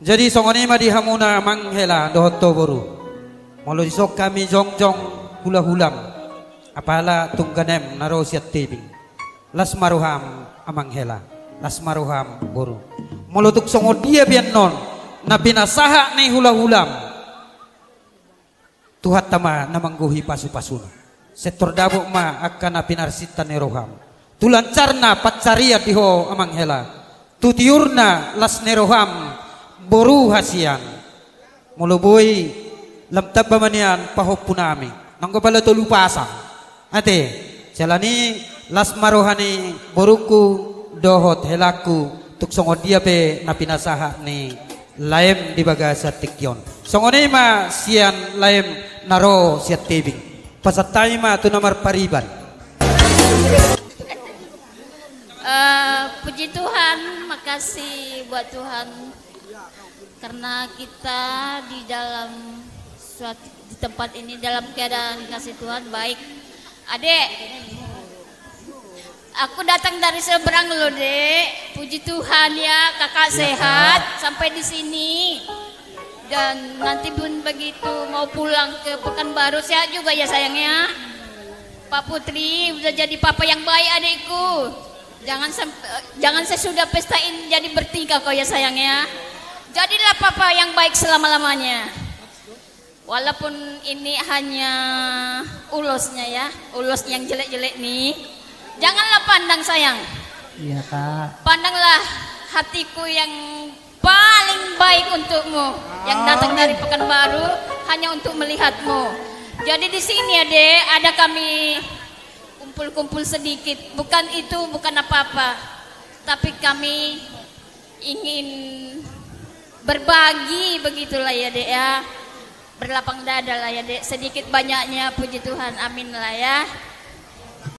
Jadi songoni ma di hamuna manghela dohoto boru. Molo isok kami jongjong hula-hulam. Apala tungganem naro siat tebing. Las maruham amanghela. Las maruham boru. Molo tuk songo dia bian non. Na binasaha ni hula-hulam. Tuhat tama namangguhi pasu-pasuna. Setor dabuk ma akan apinarsita ni roham. Tulancarna patcaria diho amanghela. Tutiurna las neroham boru hasian. Mulubui lamtab bamanian pahopunami. Nanggo pala to lupasang. Ate, jalani las marohani boruku dohot helaku tuk songo dia pe napinasaha ni laem di bagasa tikyon. Songone ma sian laem naro siat tebing. Pasatay ma tu namar pariban. Puji Tuhan, makasih buat Tuhan karena kita di dalam di tempat ini dalam keadaan kasih Tuhan baik. Adek, aku datang dari seberang loh, Dek. Puji Tuhan ya, kakak sehat sampai di sini. Dan nanti pun begitu mau pulang ke Pekanbaru sehat juga ya sayangnya. Pak Putri udah jadi papa yang baik adikku. Jangan sesudah pestain jadi bertiga kau ya sayangnya. Jadilah papa yang baik selama-lamanya. Walaupun ini hanya ulosnya ya, ulos yang jelek-jelek nih. Janganlah pandang sayang. Iya kak. Pandanglah hatiku yang paling baik untukmu, yang datang dari Pekanbaru hanya untuk melihatmu. Jadi di sini Adek, ada kami kumpul-kumpul sedikit. Bukan itu, bukan apa-apa. Tapi kami ingin berbagi begitulah ya Dek ya. Berlapang dada lah ya Dek. Sedikit banyaknya puji Tuhan, amin lah ya.